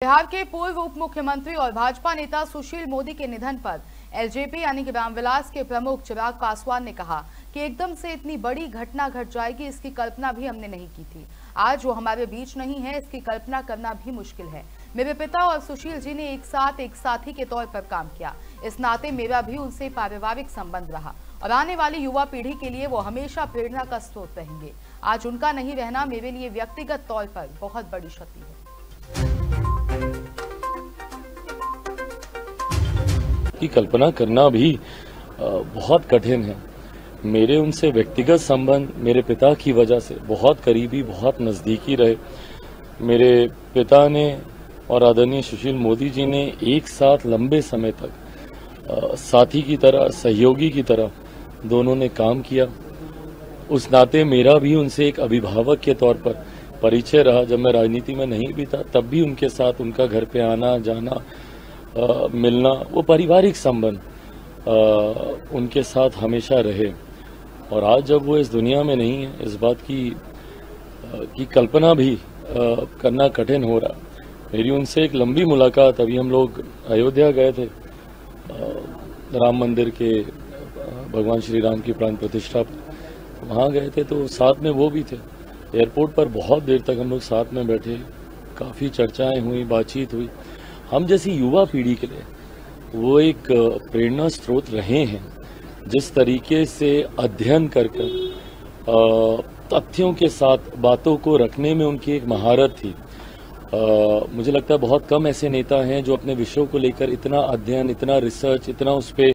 बिहार के पूर्व उप मुख्यमंत्री और भाजपा नेता सुशील मोदी के निधन पर एलजेपी यानी कि रामविलास के प्रमुख चिराग पासवान ने कहा कि एकदम से इतनी बड़ी घटना घट जाएगी, इसकी कल्पना भी हमने नहीं की थी। आज वो हमारे बीच नहीं है, इसकी कल्पना करना भी मुश्किल है। मेरे पिता और सुशील जी ने एक साथ एक साथी के तौर पर काम किया, इस नाते मेरा भी उनसे पारिवारिक संबंध रहा और आने वाली युवा पीढ़ी के लिए वो हमेशा प्रेरणा का स्रोत रहेंगे। आज उनका नहीं रहना मेरे लिए व्यक्तिगत तौर पर बहुत बड़ी क्षति है। की कल्पना करना भी बहुत कठिन है। मेरे उनसे व्यक्तिगत संबंध मेरे पिता की वजह से बहुत करीबी, बहुत नज़दीकी रहे। मेरे पिता ने और आदरणीय सुशील मोदी जी ने एक साथ लंबे समय तक साथी की तरह, सहयोगी की तरह दोनों ने काम किया। उस नाते मेरा भी उनसे एक अभिभावक के तौर पर परिचय रहा। जब मैं राजनीति में नहीं भी था तब भी उनके साथ उनका घर पे आना जाना, मिलना, वो पारिवारिक संबंध उनके साथ हमेशा रहे। और आज जब वो इस दुनिया में नहीं है, इस बात की कल्पना भी करना कठिन हो रहा। मेरी उनसे एक लंबी मुलाकात, अभी हम लोग अयोध्या गए थे राम मंदिर के भगवान श्री राम की प्राण प्रतिष्ठा पर, वहाँ गए थे तो साथ में वो भी थे। एयरपोर्ट पर बहुत देर तक हम लोग साथ में बैठे, काफ़ी चर्चाएं हुई, बातचीत हुई। हम जैसी युवा पीढ़ी के लिए वो एक प्रेरणा स्रोत रहे हैं। जिस तरीके से अध्ययन कर तथ्यों के साथ बातों को रखने में उनकी एक महारत थी। मुझे लगता है बहुत कम ऐसे नेता हैं जो अपने विषयों को लेकर इतना अध्ययन, इतना रिसर्च, इतना उस पर